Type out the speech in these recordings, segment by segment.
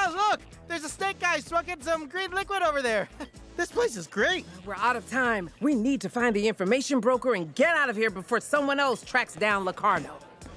look! There's a snake guy smoking some green liquid over there. This place is great. We're out of time. We need to find the information broker and get out of here before someone else tracks down Locarno.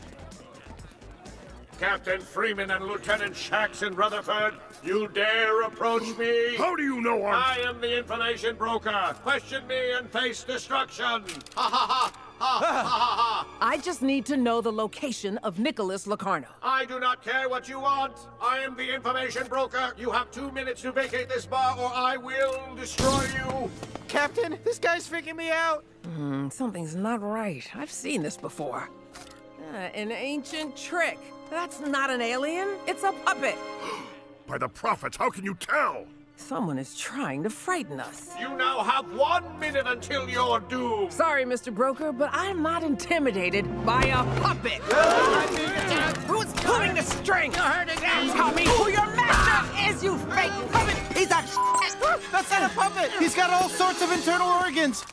Captain Freeman and Lieutenant Shax in Rutherford, you dare approach me? How do you know I am the information broker. Question me and face destruction. Ha ha ha! Ha ha ha! I just need to know the location of Nicholas Locarno. I do not care what you want. I am the information broker. You have 2 minutes to vacate this bar or I will destroy you. Captain, this guy's freaking me out. Something's not right. I've seen this before. An ancient trick. That's not an alien. It's a puppet. By the prophets, how can you tell? Someone is trying to frighten us. You now have 1 minute until you're doomed. Sorry, Mr. Broker, but I'm not intimidated by a puppet. Who's pulling the strings? You're hurting me. Tell me who your master is, you fake puppet piece of shit! That's not a puppet. He's got all sorts of internal organs.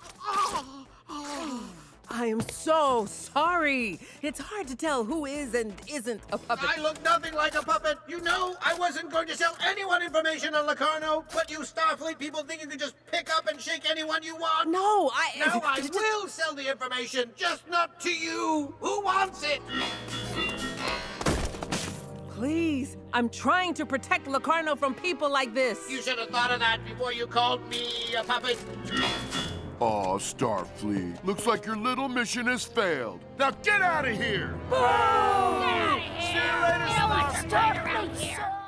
I am so sorry. It's hard to tell who is and isn't a puppet. I look nothing like a puppet. You know, I wasn't going to sell anyone information on Locarno, but you Starfleet people think you can just pick up and shake anyone you want. No, Now I will sell the information, just not to you. Who wants it? Please, I'm trying to protect Locarno from people like this. You should have thought of that before you called me a puppet. Aw, Starfleet. Looks like your little mission has failed. Now get out of here! Get out of here! You don't want to ride around here.